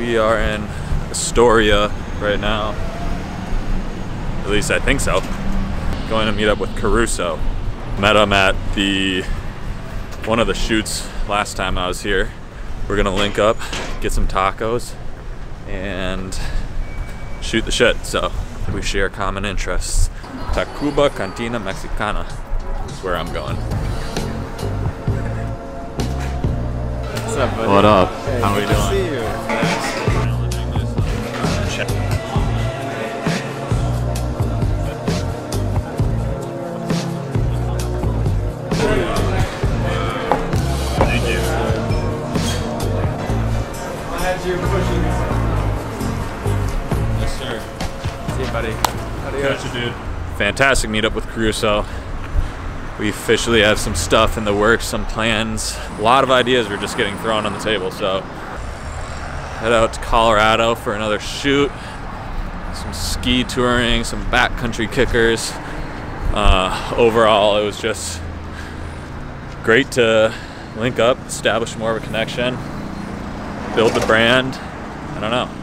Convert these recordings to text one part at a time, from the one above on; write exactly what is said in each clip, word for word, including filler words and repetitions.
We are in Astoria right now. At least I think so. Going to meet up with Caruso. Met him at the one of the shoots last time I was here. We're gonna link up, get some tacos, and shoot the shit. So we share common interests. Tacuba Cantina Mexicana is where I'm going. What's up, buddy? What up? Hey, how are we doing? See you. Check. Thank you. As you're pushing. Yes, sir. See you, buddy. Gotcha, dude. Fantastic meetup with Caruso. We officially have some stuff in the works, some plans. A lot of ideas were just getting thrown on the table, so head out to Colorado for another shoot. Some ski touring, some backcountry kickers. Uh, overall, it was just great to link up, establish more of a connection, build the brand. I don't know.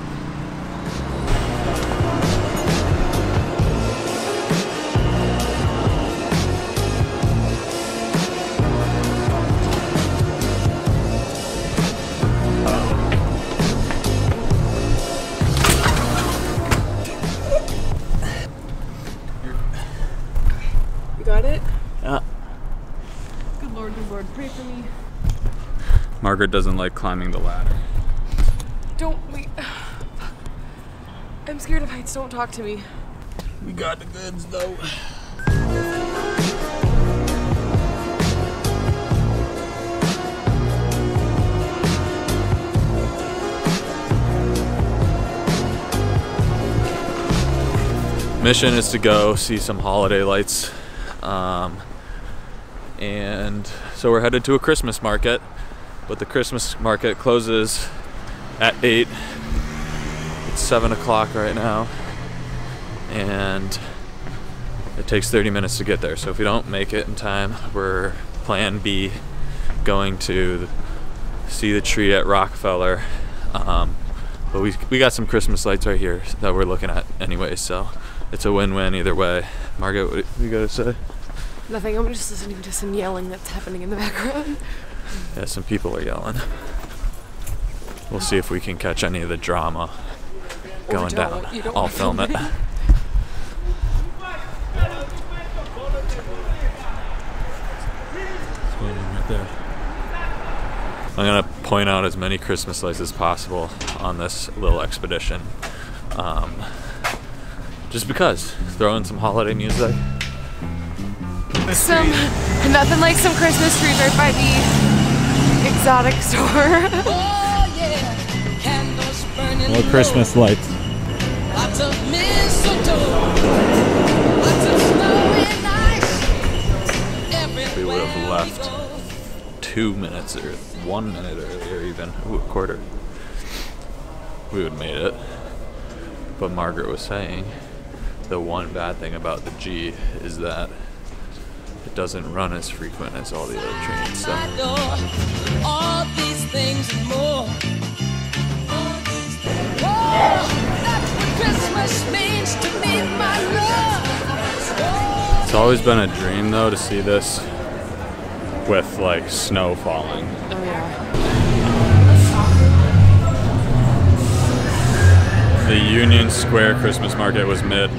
Got it? Yeah. Good Lord, good Lord, pray for me. Margaret doesn't like climbing the ladder. Don't, wait. I'm scared of heights, don't talk to me. We got the goods though. Mission is to go see some holiday lights. Um, and so we're headed to a Christmas market, but the Christmas market closes at eight. It's seven o'clock right now, and it takes thirty minutes to get there. So if we don't make it in time, we're plan B, going to see the tree at Rockefeller. Um, but we, we got some Christmas lights right here that we're looking at anyway, so it's a win-win either way. Margaret, what do you gotta say? Nothing, I'm just listening to some yelling that's happening in the background. Yeah, some people are yelling. We'll see if we can catch any of the drama going down. I'll film it. Right there. I'm gonna point out as many Christmas lights as possible on this little expedition. Um, just because. Throw in some holiday music. Some, nothing like some Christmas trees right by the exotic store. Oh, yeah. Candles burning More Christmas lights. lots of mistletoe, lots of snow and ice. We would have left two minutes or one minute earlier even. Ooh, a quarter. We would have made it. But Margaret was saying the one bad thing about the G is that it doesn't run as frequent as all the other trains. So. All these things and more. Oh, that's what Christmas means to me, my love. It's always been a dream though to see this with like snow falling. Oh yeah. The Union Square Christmas market was mid.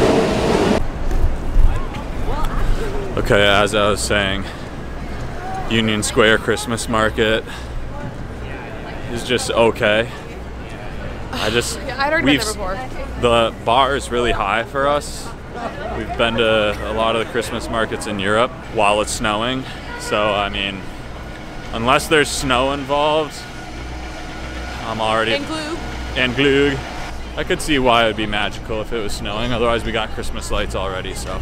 Okay, as I was saying, Union Square Christmas market is just okay. I just, Yeah, I'd already been there before. the bar is really high for us. We've been to a lot of the Christmas markets in Europe while it's snowing. So, I mean, unless there's snow involved, I'm already... And glue. And glue. I could see why it would be magical if it was snowing. Otherwise, we got Christmas lights already, so...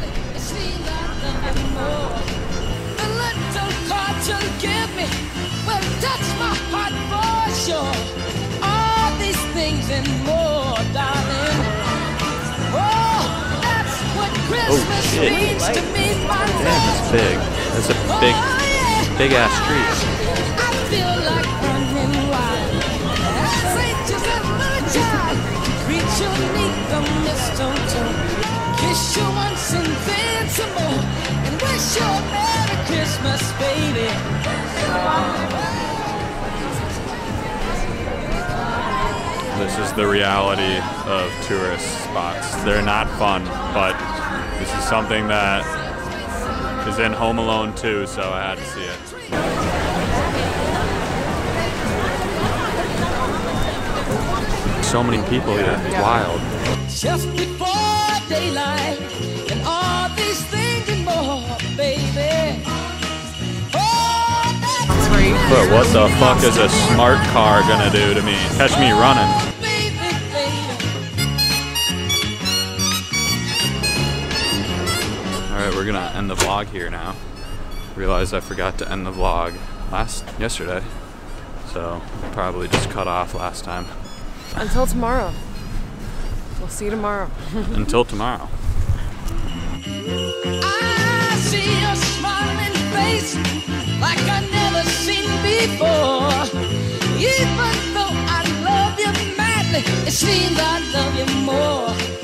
The little cards you'll give me will touch my heart for sure. All these things and more, darling. Oh, that's what Christmas shit. means to me, my Damn, love. that's big. That's a big, Oh, yeah. big ass tree. I feel like running wild. This is the reality of tourist spots. They're not fun, but this is something that is in Home Alone two, so I had to see it. So many people here, it's wild. Just before daylight, and all these things and more, baby. Oh, that's Right. But what the fuck is a smart car gonna do to me? Catch me running. baby, baby. Alright, we're gonna end the vlog here now. Realized I forgot to end the vlog last yesterday. So probably just cut off last time. Until tomorrow. We'll see you tomorrow. Until tomorrow. I see your smiling face like I never seen before. Even though I love you madly, it seems I love you more.